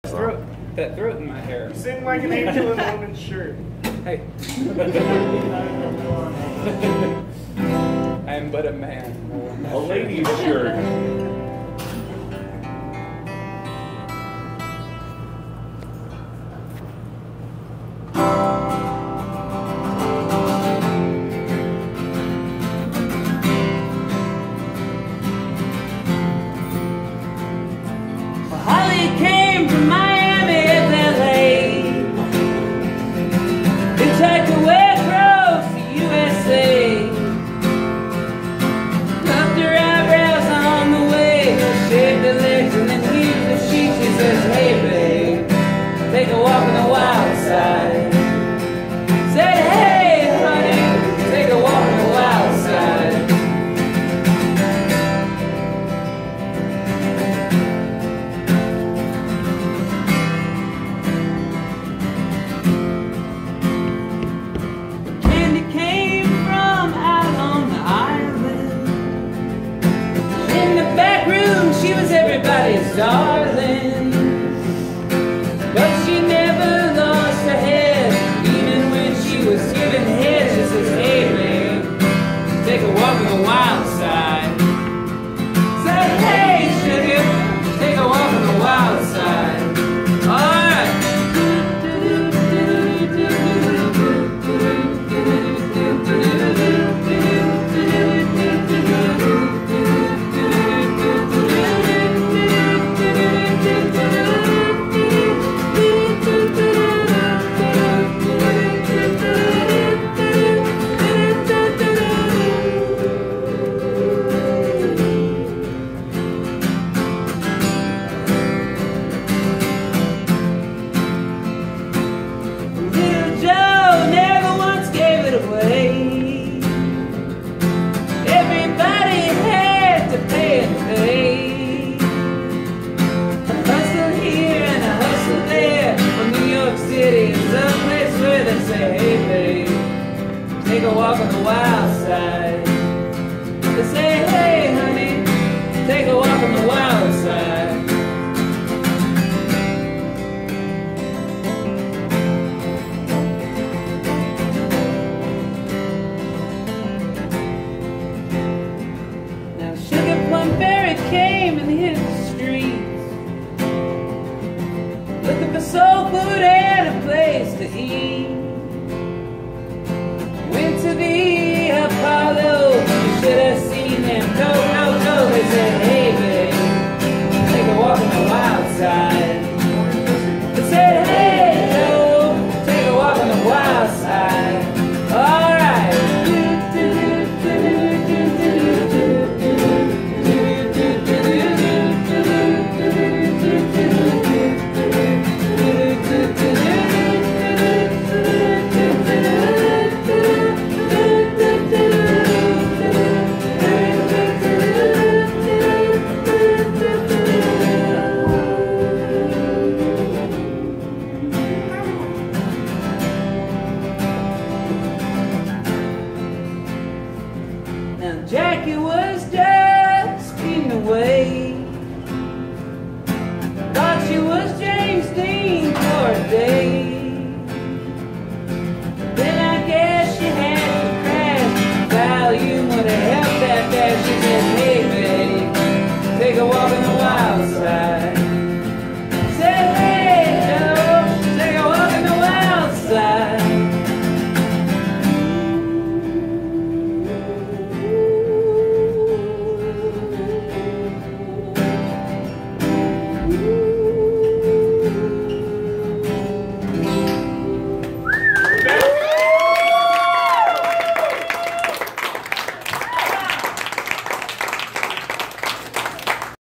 That throat in my hair. You sing like an angel in a woman's shirt. Hey. I am but a man. A lady's shirt. Holly came from Miami, FLA. Hitchhiked away across the USA. Plucked her eyebrows on the way. Shaved her legs and then heaved the sheet. She says, hey babe, take a walk on the wild side. Said, hey honey, take a walk on the wild side. She was everybody's darling, but she never lost her head. Even when she was giving head, she says, hey babe, take a walk on the wild side. Said, hey sugar, take a walk on the wild side. Alright. Take a walk on the wild side. They say, hey honey, take a walk on the wild side. Now Sugar Plum Fairy came and hit the streets, looking for soul food and a place to eat. Went to the Apollo, you should have seen them. No, no, no, they said, hey babe, take a walk on the wild side.